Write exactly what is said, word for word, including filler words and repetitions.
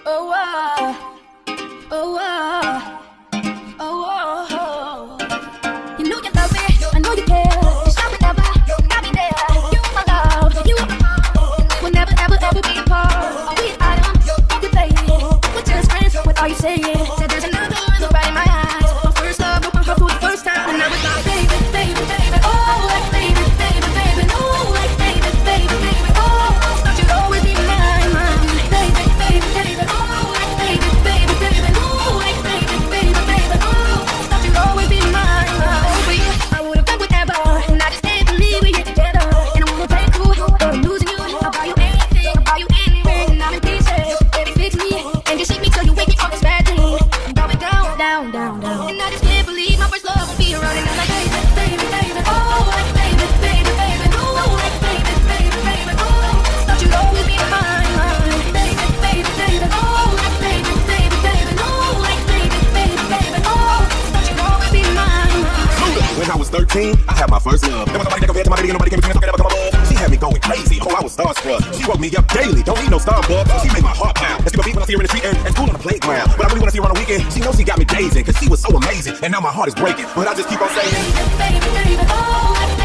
Oh, oh, oh, oh, oh, oh. You know you love me, I know you care. You shout whenever, I'll be there. You my love, you are my heart. We'll never, ever, ever be apart. Are we an item? You can play it. We're just friends, what are you saying? Said there's another look right in my eyes. My first love, broke my heart for the first time. And now it's like, baby, baby, baby. Oh, like baby, baby, baby. No, like baby, baby, baby. Oh, thought you'd always be mine, mine. Baby, baby, baby. Oh, like baby, baby, baby. No, like baby, baby, baby. Oh, thought you'd always be mine, mine. Oh, for you, I would've done whatever. And I just can't believe we get together. And I wanna play cool, but I'm losing you. I'll buy you anything, I'll buy you any ring. And I'm in pieces, baby, fix me. And just shake me till you wake me from this bad dream. I'm going down, down, down, down. And I just can't believe my first love will be around. And I'm like, baby, baby, baby. Oh, like baby, baby, baby. Oh, like baby, baby, baby. Oh, thought you'd always be mine, mine. Baby, baby, baby. Oh, like baby, baby, baby. Oh, like baby, baby, baby. Oh, thought you'd always be mine, mine. When I was thirteen, I had my first love. There was nobody that compared to my baby, and nobody came between us, so I could never come above. She had me going crazy, oh, I was starstruck. She woke me up daily, don't need no Starbucks. She made my heart pound. And she would beat when I see her in the street and, and school on the playground. But I really wanna see her on the weekend. She knows she got me dazing, cause she was so amazing. And now my heart is breaking, but I just keep on saying, baby, baby, oh, like